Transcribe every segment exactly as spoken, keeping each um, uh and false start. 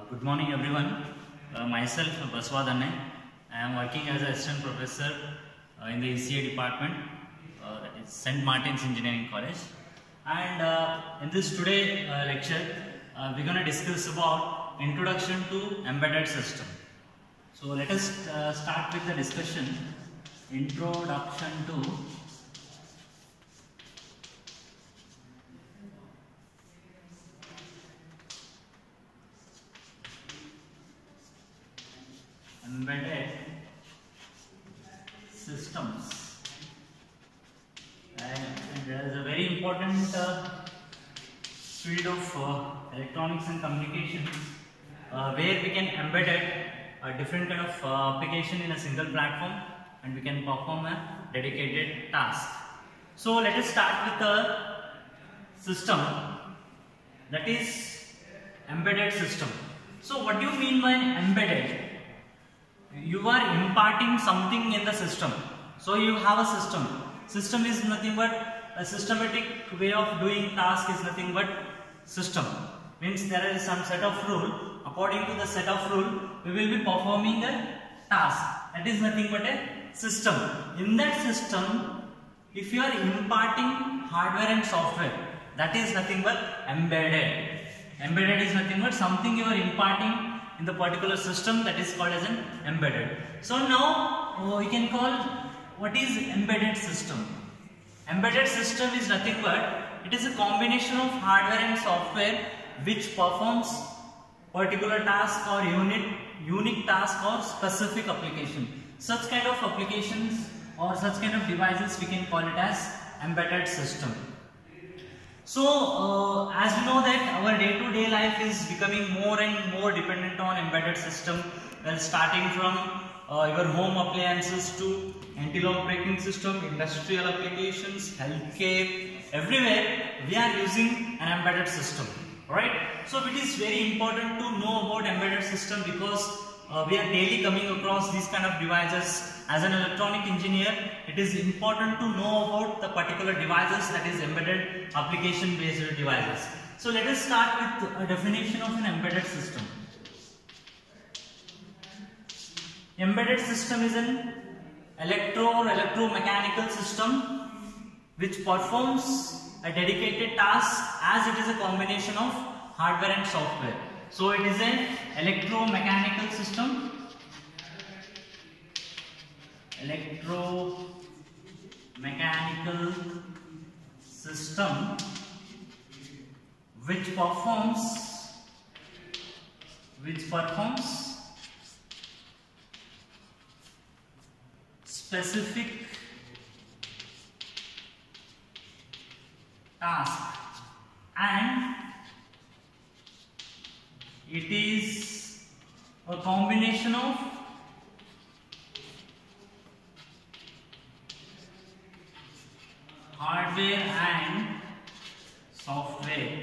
Good morning everyone. Uh, myself Baswa Danne. I am working as an assistant professor uh, in the E C A department, uh, that is Saint Martin's Engineering College. And uh, in this today uh, lecture, uh, we're going to discuss about introduction to embedded system. So let us uh, start with the discussion. Introduction to embedded systems, and, and there is a very important uh, field of uh, electronics and communications uh, where we can embed a different kind of uh, application in a single platform and we can perform a dedicated task. So let us start with the system, that is embedded system. So what do you mean by embedded? You are imparting something in the system. So you have a system. System is nothing but a systematic way of doing task is nothing but system. Means there is some set of rule. According to the set of rule, we will be performing a task. That is nothing but a system. In that system, if you are imparting hardware and software, that is nothing but embedded. Embedded is nothing but something you are imparting in the particular system, that is called as an embedded. So now uh, we can call what is embedded system. Embedded system is nothing but it is a combination of hardware and software which performs particular task or unit unique task or specific application. Such kind of applications or such kind of devices we can call it as embedded system. So, uh, as we know that our day-to-day life is becoming more and more dependent on embedded system, well, starting from uh, your home appliances to anti-lock braking system, industrial applications, healthcare, everywhere we are using an embedded system, right? So, it is very important to know about embedded system because uh, we are daily coming across these kind of devices. As an electronic engineer, it is important to know about the particular devices, that is embedded application based devices. So let us start with a definition of an embedded system. Embedded system is an electro or electromechanical system which performs a dedicated task as it is a combination of hardware and software. So it is an electromechanical system. Electro-mechanical system which performs which performs specific task, and it is a combination of hardware and software.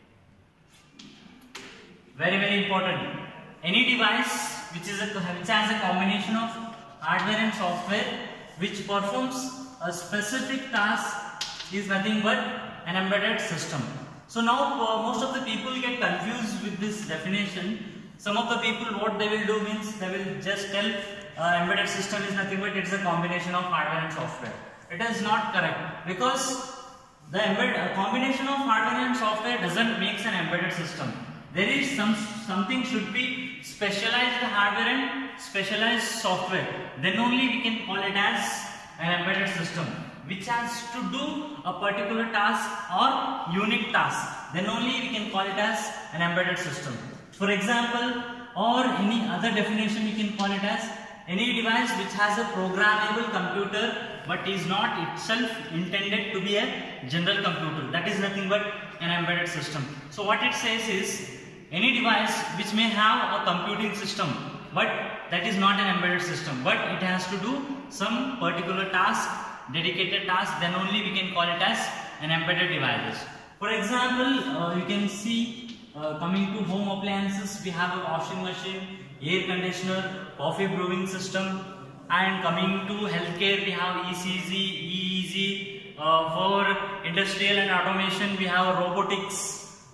Very very important. Any device which is a which has a combination of hardware and software which performs a specific task is nothing but an embedded system. So now uh, most of the people get confused with this definition. Some of the people, what they will do means they will just tell uh, embedded system is nothing but it's a combination of hardware and software. It is not correct, because the embed, uh, combination of hardware and software doesn't make an embedded system. There is some something should be specialized hardware and specialized software. Then only we can call it as an embedded system, which has to do a particular task or unique task. Then only we can call it as an embedded system. For example, or any other definition, you can call it as any device which has a programmable computer but is not itself intended to be a general computer. That is nothing but an embedded system. So what it says is any device which may have a computing system but that is not an embedded system, but it has to do some particular task, dedicated task, then only we can call it as an embedded devices. For example, uh, you can see uh, coming to home appliances, we have a washing machine, air conditioner, coffee brewing system, and coming to healthcare we have E C G, E E G, uh, for industrial and automation we have robotics,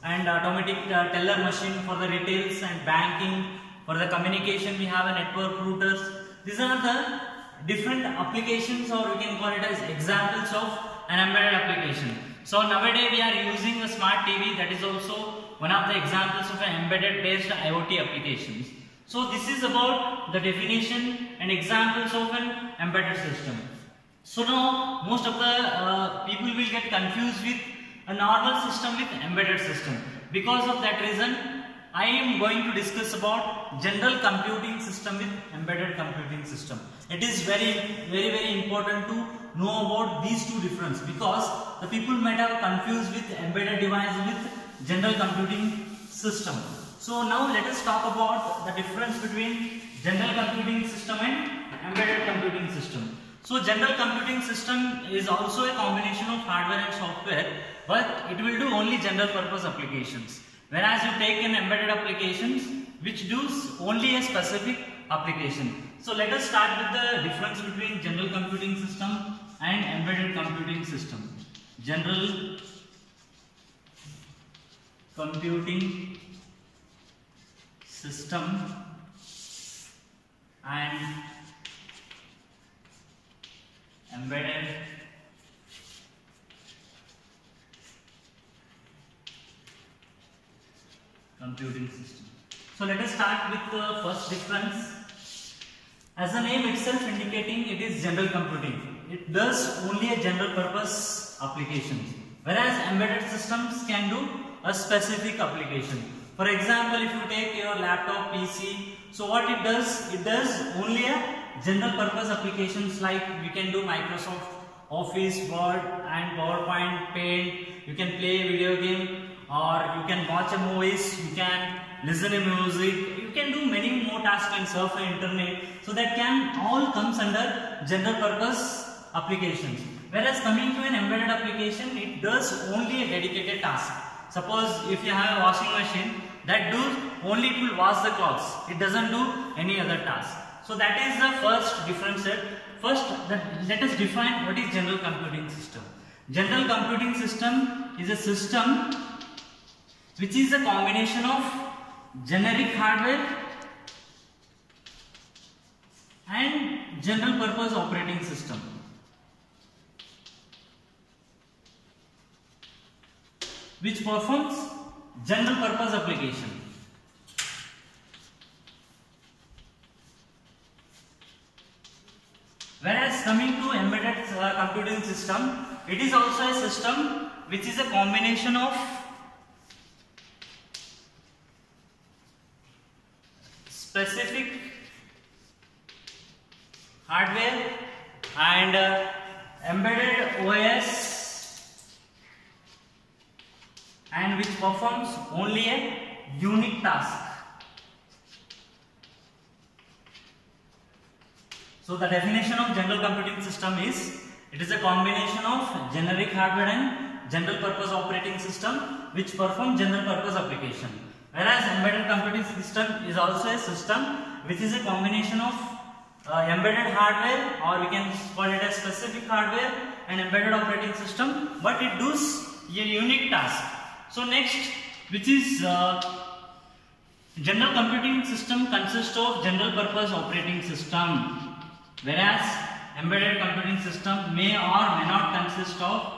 and automatic uh, teller machine for the retails and banking. For the communication, we have a network routers. These are the different applications, or we can call it as examples of an embedded application. So nowadays we are using a smart T V, that is also one of the examples of an embedded based IoT applications. So this is about the definition and examples of an embedded system. So now most of the uh, people will get confused with a normal system with embedded system. Because of that reason, I am going to discuss about general computing system with embedded computing system. It is very very very important to know about these two differences, because the people might have confused with embedded device with general computing system. So now let us talk about the difference between general computing system and embedded computing system. So general computing system is also a combination of hardware and software, but it will do only general purpose applications. Whereas you take an embedded applications which does only a specific application. So let us start with the difference between general computing system and embedded computing system. General computing system and embedded computing system. So let us start with the first difference. As the name itself indicating, it is general computing. It does only a general purpose applications, whereas embedded systems can do a specific application. For example, if you take your laptop, P C, so what it does, it does only a general purpose applications, like we can do Microsoft Office, Word and PowerPoint, Paint. You can play a video game, or you can watch a movies, you can listen to music, you can do many more tasks and surf the internet. So that can all comes under general purpose applications. Whereas coming to an embedded application, it does only a dedicated task. Suppose if you have a washing machine, that does only it will wash the clothes. It doesn't do any other task. So that is the first difference. First, let us define what is general computing system. General computing system is a system which is a combination of generic hardware and general purpose operating system. Which performs general purpose application. Whereas coming to embedded uh, computing system, it is also a system which is a combination of specific hardware and uh, embedded O S, and which performs only a unique task. So the definition of general computing system is, it is a combination of generic hardware and general purpose operating system which perform general purpose application. Whereas embedded computing system is also a system which is a combination of uh, embedded hardware, or we can call it a specific hardware and embedded operating system, but it does a unique task. So next, which is uh, general computing system consists of general purpose operating system, whereas embedded computing system may or may not consist of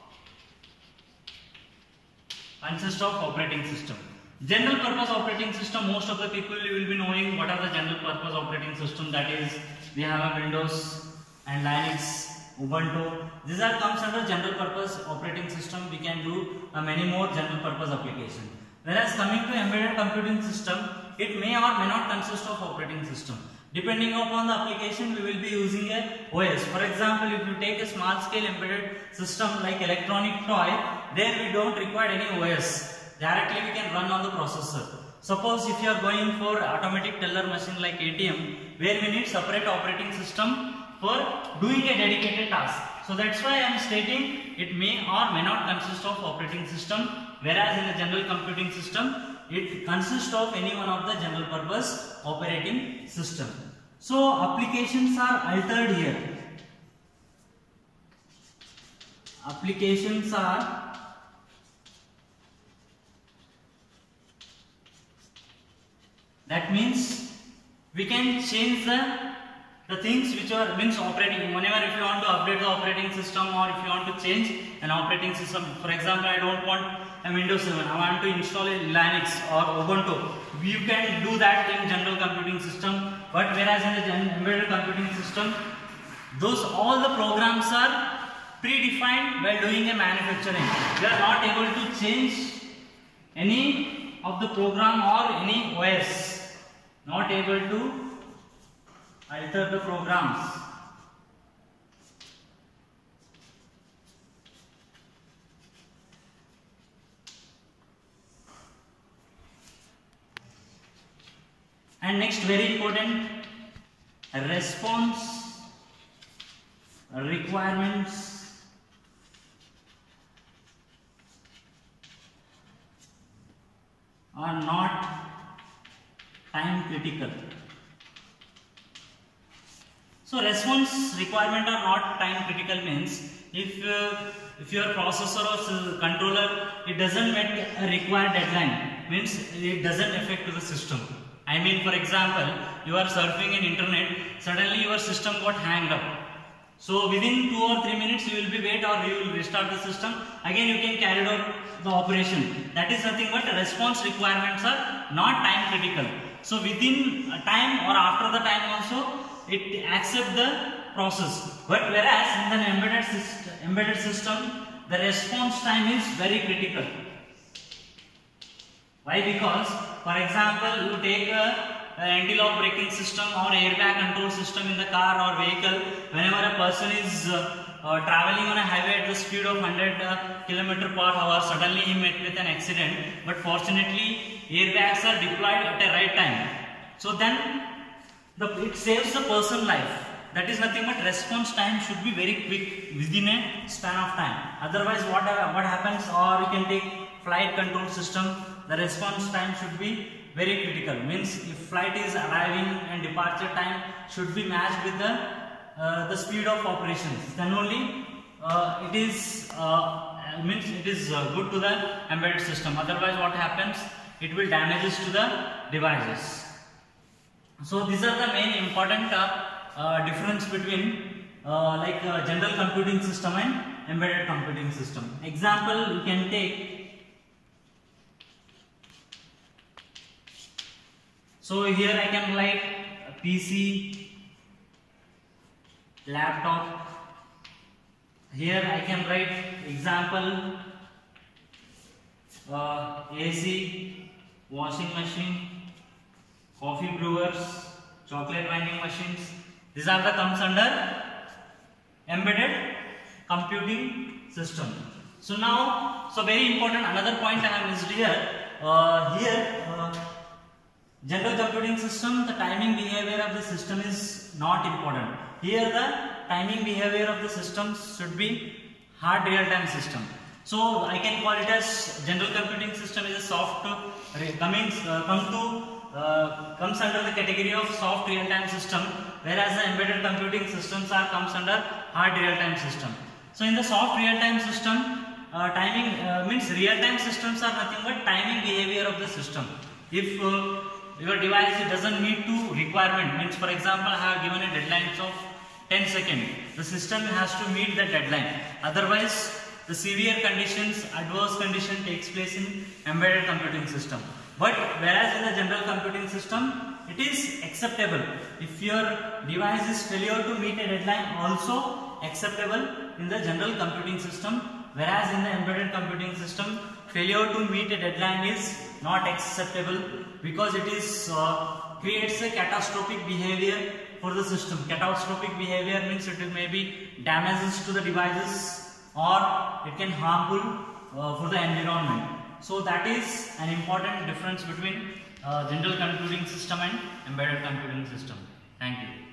consist of operating system. General purpose operating system, most of the people will be knowing what are the general purpose operating system. That is, we have a Windows and Linux, Ubuntu. These are comes under general purpose operating system. We can do uh, many more general purpose applications. Whereas coming to embedded computing system, it may or may not consist of operating system. Depending upon the application, we will be using a O S. For example, if you take a small scale embedded system like electronic toy, there we don't require any O S. Directly we can run on the processor. Suppose if you are going for automatic teller machine like A T M, where we need separate operating system for doing a dedicated task. So that's why I am stating it may or may not consist of operating system, whereas in the general computing system, it consists of any one of the general purpose operating system. So applications are altered here. Applications are That means we can change the the things which are means operating. Whenever if you want to update the operating system, or if you want to change an operating system, for example, I don't want a Windows seven, I want to install a Linux or Ubuntu. You can do that in general computing system, but whereas in the embedded computing system, those all the programs are predefined while doing a manufacturing. You are not able to change any of the program or any O S, not able to alter the programs. And next, very important, response requirements are not time critical. So response requirement are not time critical means if uh, if your processor or controller it doesn't meet a required deadline, means it doesn't affect the system. I mean, for example, you are surfing in internet, suddenly your system got hanged up. So within two or three minutes you will be wait, or you will restart the system. Again you can carry out the operation. That is nothing but response requirements are not time critical. So within a time or after the time also it accepts the process. But whereas in the embedded system, embedded system, the response time is very critical. Why? Because, for example, you take a, a anti-lock braking system or airbag control system in the car or vehicle. Whenever a person is uh, uh, traveling on a highway at the speed of one hundred uh, kilometers per hour, suddenly he met with an accident. But fortunately, airbags are deployed at a right time. So then, the, it saves the person life. That is nothing but response time should be very quick within a span of time. Otherwise, what what happens? Or you can take flight control system. The response time should be very critical. Means if flight is arriving and departure time should be matched with the uh, the speed of operations. Then only uh, it is uh, means it is uh, good to the embedded system. Otherwise, what happens? It will damages to the devices. So these are the main important uh, uh, difference between uh, like uh, general computing system and embedded computing system. Example you can take. So here I can write a P C, laptop. Here I can write example uh, A C, washing machine, coffee brewers, chocolate grinding machines. These are the comes under embedded computing system. So now, so very important another point I have missed here. Uh, here, uh, general computing system, the timing behavior of the system is not important. Here, the timing behavior of the system should be hard real-time system. So I can call it as general computing system is a soft uh, coming uh, come to. Uh, comes under the category of soft real-time system, whereas the embedded computing systems are comes under hard real-time system. So in the soft real-time system, uh, timing uh, means real-time systems are nothing but timing behavior of the system. If uh, your device doesn't meet to requirement, means for example I have given a deadline of ten seconds, the system has to meet the deadline. Otherwise, the severe conditions, adverse condition takes place in embedded computing system. But whereas in the general computing system, it is acceptable. If your device is failure to meet a deadline, also acceptable in the general computing system. Whereas in the embedded computing system, failure to meet a deadline is not acceptable because it is uh, creates a catastrophic behavior for the system. Catastrophic behavior means it may be damages to the devices or it can harmful uh, for the environment. So that is an important difference between uh, general computing system and embedded computing system. Thank you.